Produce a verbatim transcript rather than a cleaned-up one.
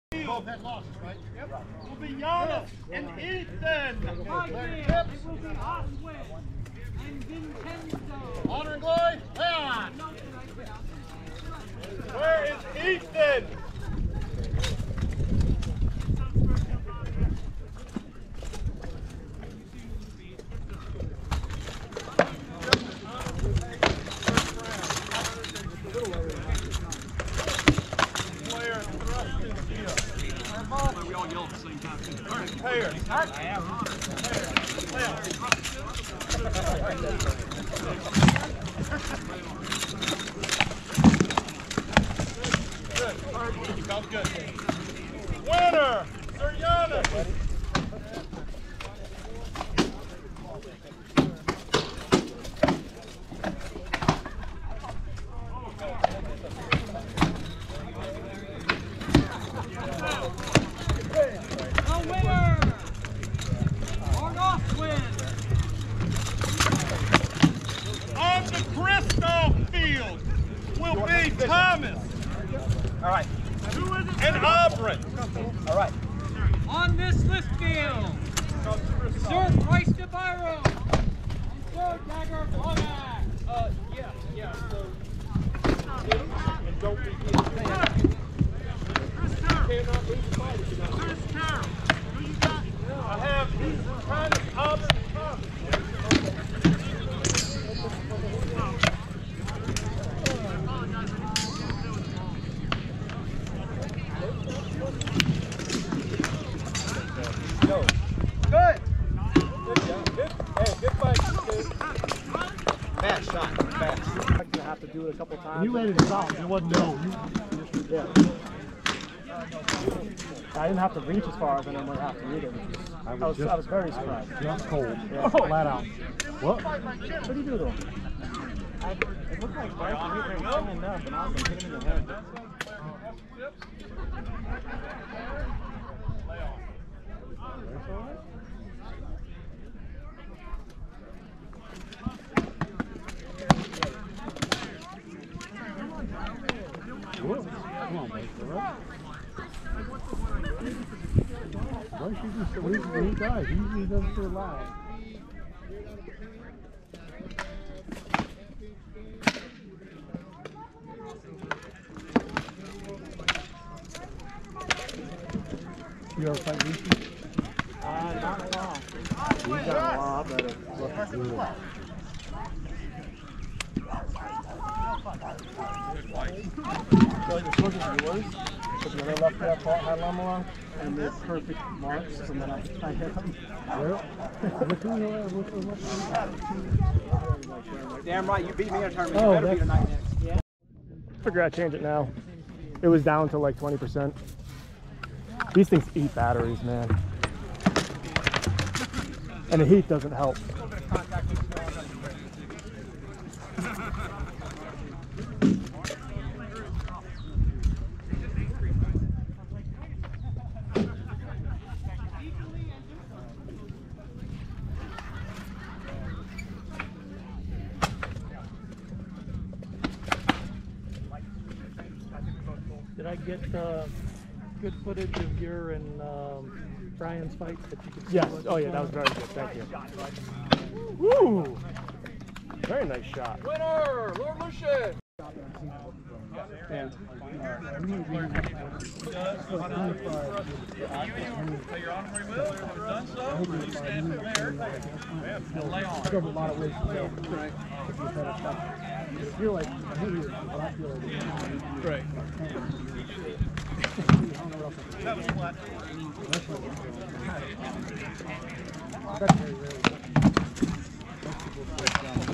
Both had losses, right? Yep. Will be Giannis and Ethan. Right there, it will be Oswin and Vincenzo. Honor and glory, Leon. Where is Ethan? We all yell at the same time. All right. Pair. Good. All right. Sounds good. Winner, Suriana. Thomas. All right. And Aubrey. All right. On this lift field, Sir Bryce DeBiro and Sir Dagger Bonak. Uh, yeah, yeah. So, and don't be cannot lose the fight if you don't. Chris Carroll. Who you got? I have Thomas, Aubrey, Thomas. Go. Good. Good job. Good. Hey, good fight. Fast shot. Fast. I'm gonna have to do it a couple times. You laid it solid. It wasn't no. You, yeah. I didn't have to reach as far as I normally have to either. I was, I was, just, I was very surprised. Just cold. Yeah. Oh. Flat out. What? What do you do to him? I, it looked like Bryce was hitting him coming up, and I was like hitting him in the head. Come on, mate. Why should you sleep when he dies? He usually doesn't feel loud. You ever fight Lucian? Uh, not a lot. He's got a lot better. So you're supposed to be yours, but the other left half had llama along, and made perfect marks, and then I, I hit him. Damn right, you beat me in a tournament. Oh, you better beat tonight next. Yeah. Figure I'd change it now. It was down to like twenty percent. These things eat batteries, man. And the heat doesn't help. Did I get uh, good footage of your and um, Brian's fight that you could see? Yes. Oh yeah, that was very good. Thank you. Woo! Very nice shot. Winner, Lord Lucian. Yeah. Your honorary will, have done so. You stand from there and lay on. There's a lot of ways to go. Right. I feel like I hate you, but I feel like Right. That was flat. that's very rare.